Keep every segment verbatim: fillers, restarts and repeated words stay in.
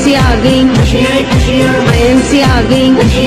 IMC आ गई, IMC आ गई,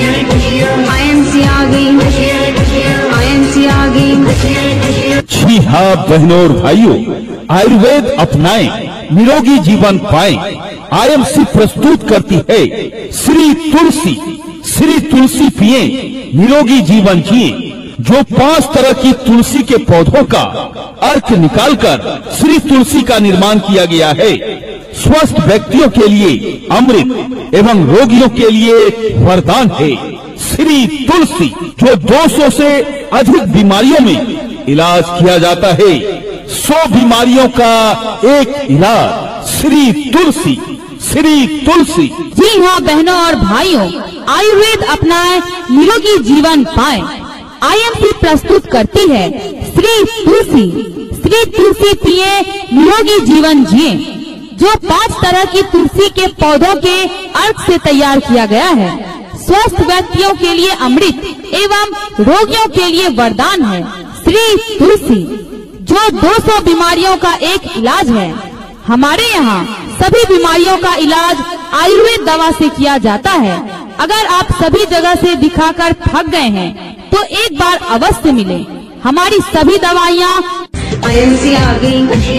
IMC आ गई, आईएमसी आ गई। जी हाँ बहनों और भाइयों, आयुर्वेद अपनाएं, निरोगी जीवन पाएं। आईएमसी प्रस्तुत करती है श्री तुलसी। श्री तुलसी पिए, निरोगी जीवन जिए। जो पांच तरह की तुलसी के पौधों का अर्क निकालकर श्री तुलसी का निर्माण किया गया है। स्वस्थ व्यक्तियों के लिए अमृत एवं रोगियों के लिए वरदान है। श्री तुलसी, जो दो सौ से अधिक बीमारियों में इलाज किया जाता है। सौ बीमारियों का एक इलाज श्री तुलसी। श्री तुलसी। जी हाँ बहनों और भाइयों, आयुर्वेद अपनाएं, निरोगी जीवन पाएं। आईएमसी प्रस्तुत करती है श्री तुलसी। श्री तुलसी पिए, निरोगी जीवन जिए। जो पांच तरह की तुलसी के पौधों के अर्क से तैयार किया गया है। स्वस्थ व्यक्तियों के लिए अमृत एवं रोगियों के लिए वरदान है। श्री तुलसी, जो दो सौ बीमारियों का एक इलाज है। हमारे यहाँ सभी बीमारियों का इलाज आयुर्वेद दवा से किया जाता है। अगर आप सभी जगह से दिखाकर थक गए हैं तो एक बार अवश्य मिले। हमारी सभी दवाइयाँ आईएमसी आ गई,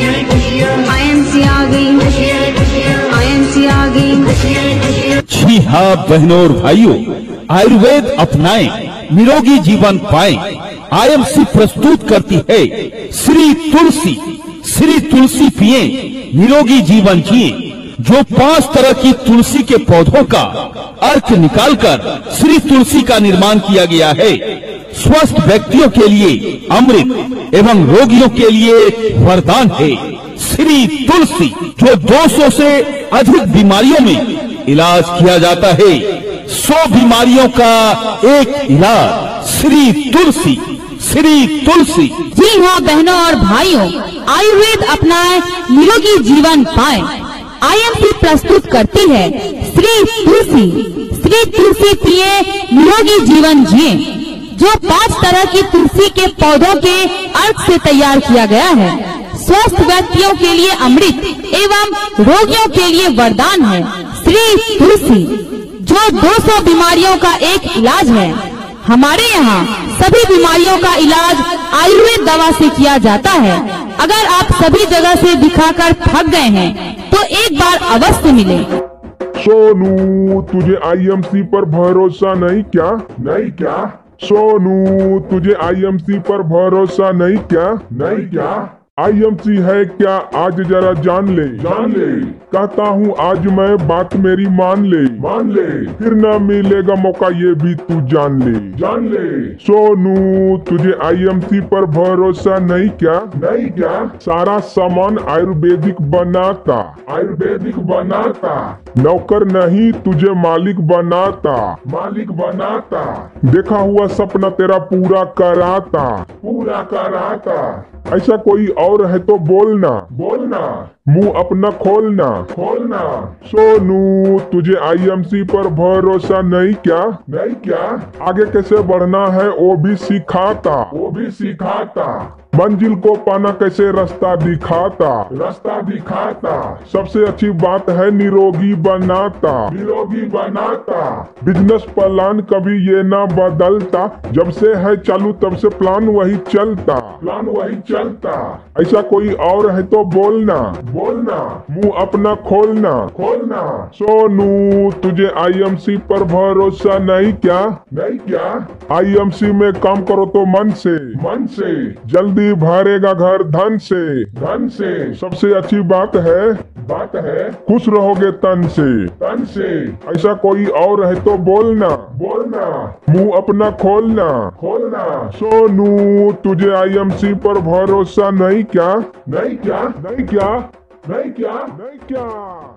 आईएमसी आ गई, आईएमसी आ गई। जी हाँ बहनों और भाइयों, आयुर्वेद अपनाएं, निरोगी जीवन पाएं। आईएमसी प्रस्तुत करती है श्री तुलसी। श्री तुलसी पिए, निरोगी जीवन जिए। जो पांच तरह की तुलसी के पौधों का अर्क निकालकर श्री तुलसी का निर्माण किया गया है। स्वस्थ व्यक्तियों के लिए अमृत एवं रोगियों के लिए वरदान है। श्री तुलसी, जो दो सौ से अधिक बीमारियों में इलाज किया जाता है। सौ बीमारियों का एक इलाज श्री तुलसी। श्री तुलसी। जी हाँ बहनों और भाइयों, आयुर्वेद अपनाएं, निरोगी जीवन पाएं। आईएमसी प्रस्तुत करती है श्री तुलसी। श्री तुलसी पिए, निरोगी जीवन जिए। जो पांच तरह की तुलसी के पौधों के अर्क से तैयार किया गया है। स्वस्थ व्यक्तियों के लिए अमृत एवं रोगियों के लिए वरदान है। श्री तुलसी, जो दो सौ बीमारियों का एक इलाज है। हमारे यहाँ सभी बीमारियों का इलाज आयुर्वेद दवा से किया जाता है। अगर आप सभी जगह से दिखाकर थक गए हैं तो एक बार अवश्य मिले। सोनू, तुझे आईएमसी पर भरोसा नहीं क्या? नहीं क्या? सोनू, तुझे आईएमसी पर भरोसा नहीं क्या? नहीं क्या? आईएमसी है क्या, आज जरा जान ले। जान ले, कहता हूँ आज मैं, बात मेरी मान ले। मान ले, फिर न मिलेगा मौका, ये भी तू जान ले। जान ले। सोनू, तुझे आईएमसी पर भरोसा नहीं क्या? नहीं क्या? सारा सामान आयुर्वेदिक बनाता। आयुर्वेदिक बनाता। नौकर नहीं, तुझे मालिक बनाता। मालिक बनाता। देखा हुआ सपना तेरा पूरा कराता। पूरा कराता। ऐसा कोई और है तो बोलना। बोलना, मुंह अपना खोलना। खोलना। सोनू, तुझे आईएमसी पर भरोसा नहीं क्या? नहीं क्या? आगे कैसे बढ़ना है वो भी सिखाता। वो भी सिखाता। मंजिल को पाना कैसे रास्ता दिखाता। रास्ता दिखाता। सबसे अच्छी बात है निरोगी बनाता। निरोगी बनाता। बिजनेस प्लान कभी ये ना बदलता। जब से है चालू तब से प्लान वही चलता। प्लान वही चलता। ऐसा कोई और है तो बोलना। बोलना, मुंह अपना खोलना। खोलना। सोनू, तुझे आईएमसी पर भरोसा नहीं क्या? नहीं क्या? आईएमसी में काम करो तो मन से। मन से। जल्दी भरेगा घर धन से। धन से। सबसे अच्छी बात है, बात है, खुश रहोगे तन से। तन से। ऐसा कोई और है तो बोलना। बोलना, मुंह अपना खोलना। खोलना। सोनू, तुझे आईएमसी पर भरोसा नहीं क्या? नहीं क्या? नहीं क्या? नहीं क्या? नहीं क्या?